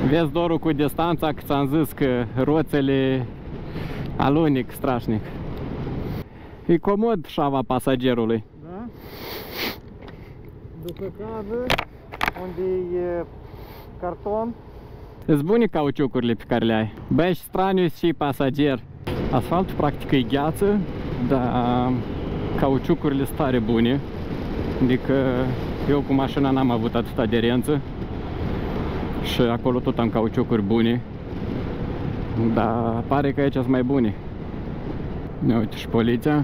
Vezi dorul cu distanța, că ți-am zis că roțele alunic strașnic. E comod șava pasagerului. Da? După care, unde e carton. Îți bune cauciucurile pe care le ai. Bă, și straniu și pasager. Asfaltul practic e gheață, dar cauciucurile sunt tare bune. Adică eu cu mașina n-am avut atâta aderență. Și acolo tot am cauciucuri bune. Dar pare că aici sunt mai bune. Uite și poliția.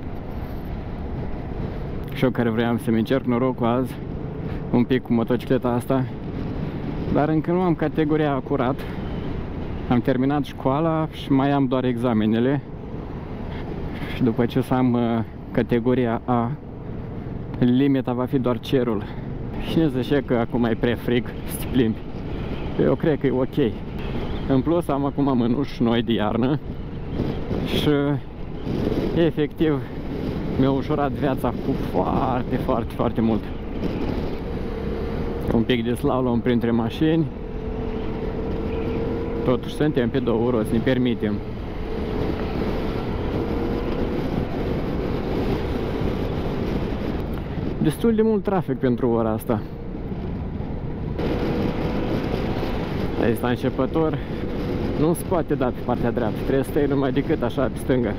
Și eu care vreau să-mi încerc norocul azi un pic cu motocicleta asta. Dar încă nu am categoria acurat. Am terminat școala și mai am doar examenele. Și după ce să am categoria A, limita va fi doar cerul. Și ne zice că acum e prea frig să te plimbi. Eu cred că e ok. În plus am acum mânuși noi de iarnă. Și efectiv mi-a ușurat viața cu foarte mult. Un pic de slalom printre mașini. Totuși suntem pe două roți, ne permitem. Destul de mult trafic pentru ora asta. Asta începător nu se poate da pe partea dreaptă, trebuie să stai numai decât așa pe stânga.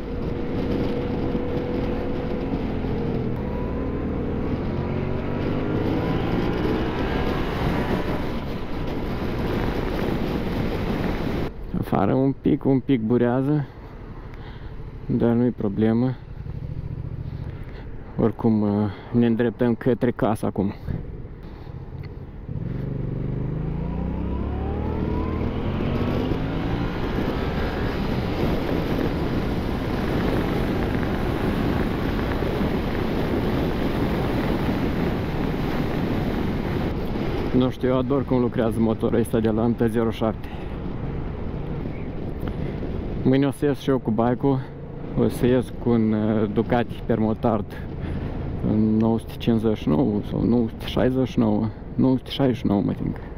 Afară un pic burează, dar nu-i problemă. Oricum ne îndreptăm către casă acum. Nu știu, eu ador cum lucrează motorul ăsta de la MT-07. Mâine o să ies și eu cu bike-ul. O să ies cu un Ducati Permotard 959 sau 969, 969 mă think.